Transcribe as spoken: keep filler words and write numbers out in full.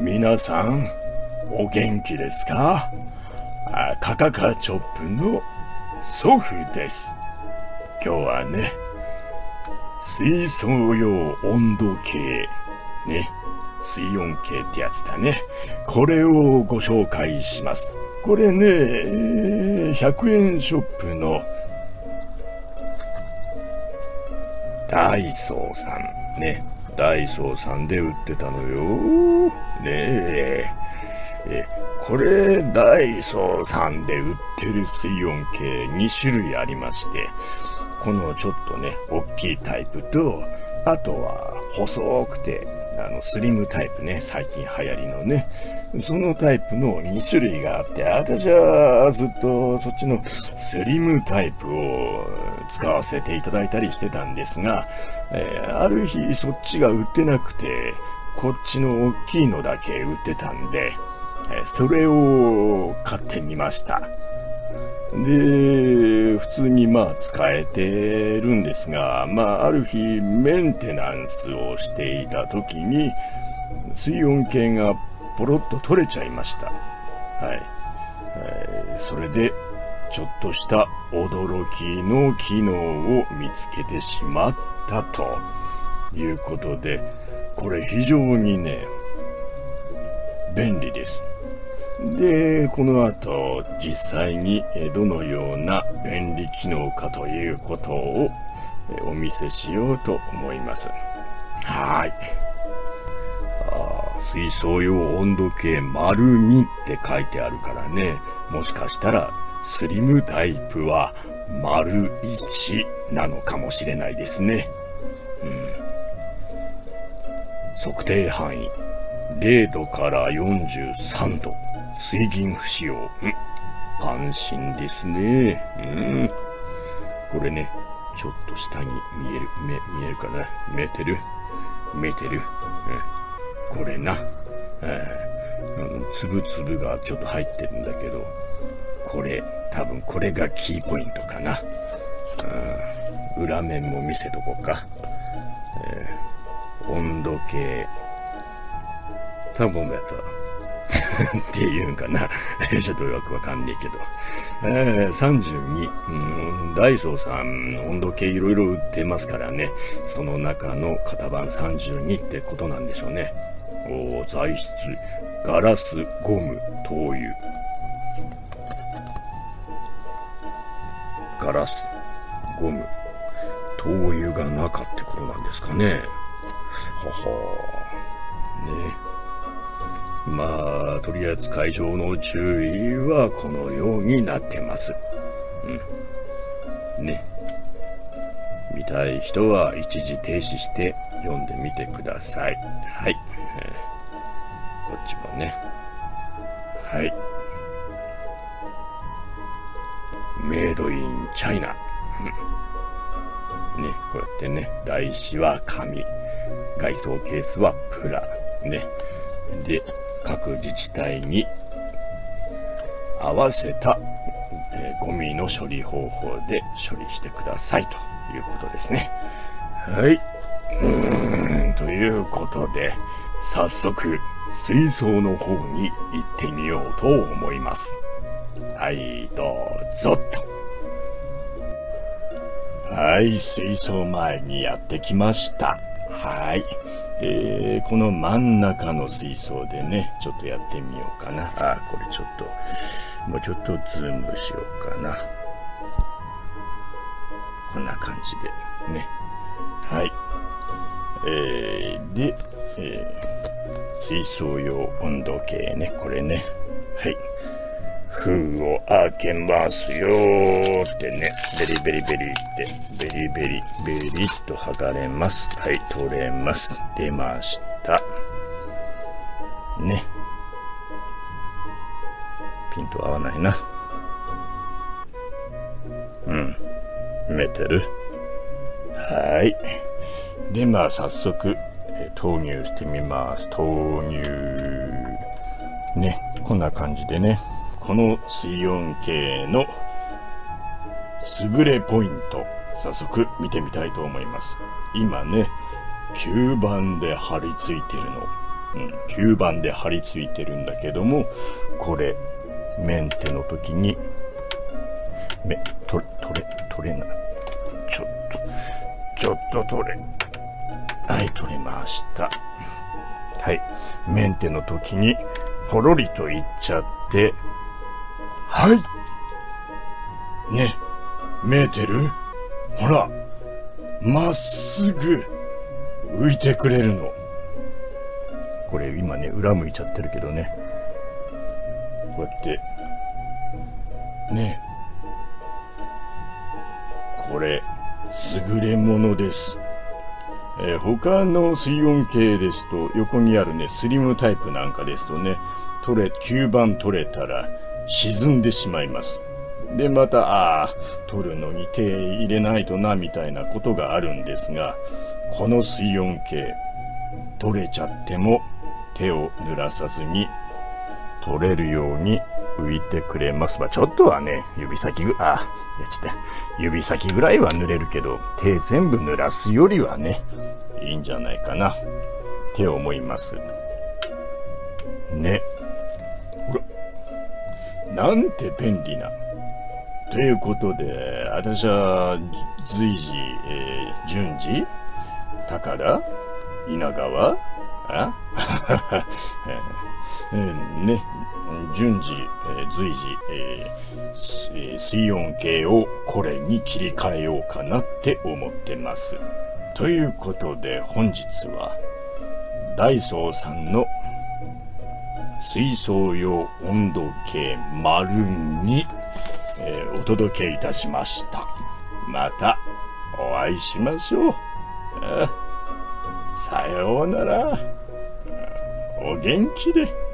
皆さん、お元気ですか？あ、カカカチョップの祖父です。今日はね、水槽用温度計、ね、水温計ってやつだね。これをご紹介します。これね、ひゃくえんショップのダイソーさんね、ダイソーさんで売ってたのよ。ねえ、えこれダイソーさんで売ってる水温計に種類ありまして、このちょっとね、大きいタイプと、あとは細くてあのスリムタイプね、最近流行りのね、そのタイプのに種類があって、私はずっとそっちのスリムタイプを使わせていただいたりしてたんですが、えー、ある日そっちが売ってなくて、こっちの大きいのだけ売ってたんで、えー、それを買ってみました。で、普通にまあ使えてるんですが、まあある日メンテナンスをしていた時に水温計がポロッと取れちゃいました。はい。えー、それでちょっとした驚きの機能を見つけてしまったということで、これ非常にね、便利です。で、この後実際にどのような便利機能かということをお見せしようと思います。はい。あ、水槽用温度計丸にって書いてあるからね、もしかしたらスリムタイプは丸いちなのかもしれないですね。うん、測定範囲れいどからよんじゅうさんど、水銀不使用。ん安心ですね。うん。これね、ちょっと下に見える、目、見えるかな？見えてる？見えてる？うん、これな。うん。つぶつぶがちょっと入ってるんだけど、これ、多分これがキーポイントかな。うん、裏面も見せとこうか。えー、温度計。多分やつは。っていうんかな。ちょっとよくわかんねえけど。えー、さんじゅうに、うん。ダイソーさん、温度計いろいろ売ってますからね。その中の型番さんじゅうにってことなんでしょうね。おー、材質、ガラス、ゴム、灯油。ガラス、ゴム、灯油が中ってことなんですかね。ははー。ね。まあ、取扱い上の注意はこのようになってます。うん。ね。見たい人は一時停止して読んでみてください。はい。えー、こっちもね。はい。メイドインチャイナ。うん、ね、こうやってね、台紙は紙、外装ケースはプラ。ね。で、各自治体に合わせた、えー、ゴミの処理方法で処理してくださいということですね。はい。うーん、ということで、早速水槽の方に行ってみようと思います。はい、どうぞと。はい、水槽前にやってきました。はい。えー、この真ん中の水槽でね、ちょっとやってみようかな。あ、これちょっと、もうちょっとズームしようかな。こんな感じでね。はい。えー、で、えー、水槽用温度計ね、これね。はい。封を開けますよーってね、ベリベリベリって、ベリベリベリっと剥がれます。はい、取れます。出ました。ね。ピント合わないな。うん。見えてる？はい。で、まあ、早速、え投入してみます。投入。ね、こんな感じでね。この水温計の優れポイント、早速見てみたいと思います。今ね、吸盤で貼り付いてるのうん、吸盤で張り付いてるんだけども、これメンテの時にめ取れ取れ取れない、ちょっとちょっと取れ、はい、取れました。はい、メンテの時にポロリといっちゃって、はいね、見えてる？ほら、まっすぐ浮いてくれるの。これ今ね、裏向いちゃってるけどね、こうやってね、これ優れものです。えー、他の水温計ですと、横にあるねスリムタイプなんかですとね、取れ吸盤取れたら沈んでしまいます。でまた、ああ取るのに手入れないとなみたいなことがあるんですが、この水温計取れちゃっても手を濡らさずに取れるように浮いてくれます。まあ、ちょっとはね、指先ぐ、あ、やっちゃった。指先ぐらいは濡れるけど、手全部濡らすよりはね、いいんじゃないかな、って思います。ね。ほら。なんて便利な。ということで、私は随時、えー、順次、高田、稲川、あえー、ね、順次、えー、随時、えー、水温計をこれに切り替えようかなって思ってます。ということで本日はダイソーさんの水槽用温度計丸に、えー、お届けいたしました。またお会いしましょう。さようなら。お元気で。